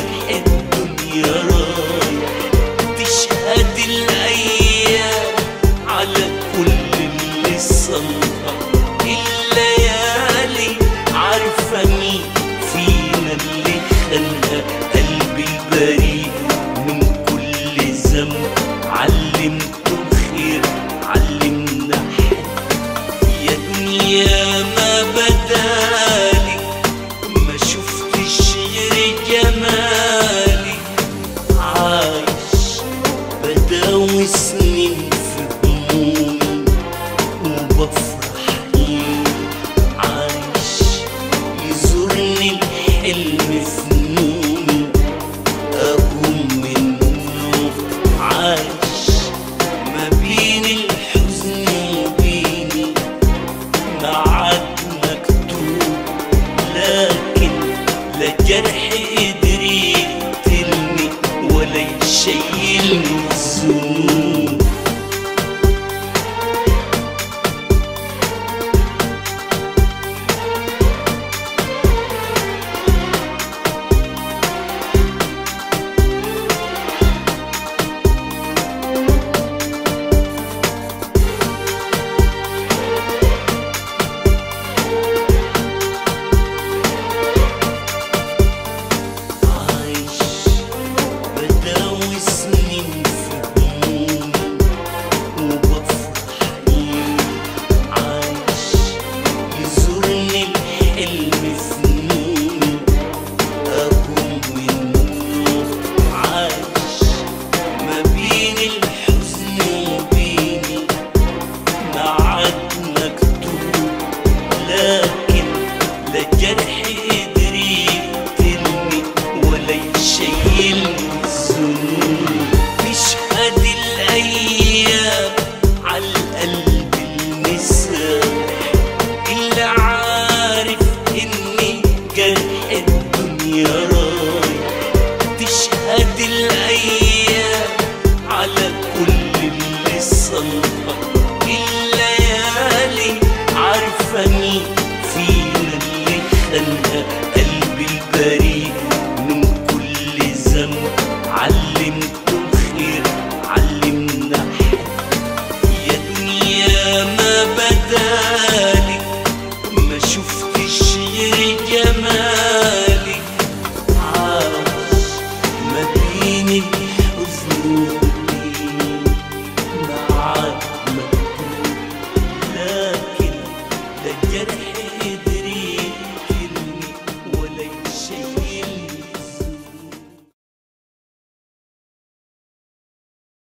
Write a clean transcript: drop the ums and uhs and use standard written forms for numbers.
جرح الدنيا رايح. تشهد الأيام على كل اللي صلها، الليالي عارفة مين فينا اللي خلها. قلبي البريء من كل ذنب علمته الخير، علمنا حب. يا دنيا ما بدالي ما شفتش غير جمالي، عايش بداوي سنين في همومي وبفرح ليه. عايش يزورني الحلم في نومي أقوم من النوم. عايش ما بين الحزن وبيني معاد مكتوب، لكن لا جرح قدر يقتلني ولا يشيلني الذنوب. لكن لا جرح قدر يقتلني ولا يشيلني الذنوب. تشهد الأيام عالقلب المسامح، اللي عارف إني جرح الدنيا رايح. تشهد الأيام على كل اللي صلها، الليالي عارفة مين فينا اللي خلها. قلبي البريء من كل ذنب علمته الخير، علمنا حب. يا دنيا ما بدالي ما شفتش غير جمالي، عايش ما بين الحزن